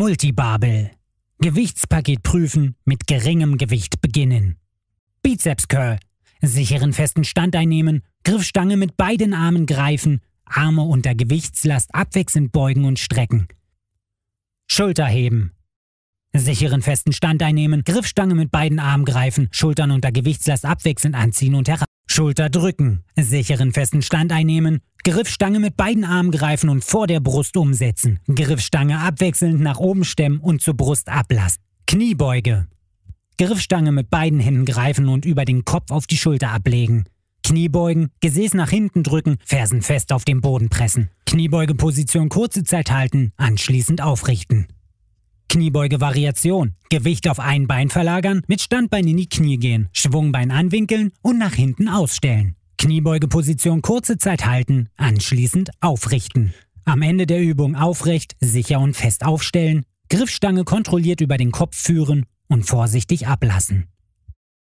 Multibarbell. Gewichtspaket prüfen, mit geringem Gewicht beginnen. Bizeps Curl. Sicheren festen Stand einnehmen, Griffstange mit beiden Armen greifen, Arme unter Gewichtslast abwechselnd beugen und strecken. Schulterheben. Sicheren festen Stand einnehmen, Griffstange mit beiden Armen greifen, Schultern unter Gewichtslast abwechselnd anziehen und heran. Schulter drücken. Sicheren festen Stand einnehmen, Griffstange mit beiden Armen greifen und vor der Brust umsetzen. Griffstange abwechselnd nach oben stemmen und zur Brust ablassen. Kniebeuge. Griffstange mit beiden Händen greifen und über den Kopf auf die Schulter ablegen. Kniebeugen, Gesäß nach hinten drücken, Fersen fest auf den Boden pressen. Kniebeugeposition kurze Zeit halten, anschließend aufrichten. Kniebeuge-Variation. Gewicht auf ein Bein verlagern, mit Standbein in die Knie gehen, Schwungbein anwinkeln und nach hinten ausstellen. Kniebeugeposition kurze Zeit halten, anschließend aufrichten. Am Ende der Übung aufrecht, sicher und fest aufstellen, Griffstange kontrolliert über den Kopf führen und vorsichtig ablassen.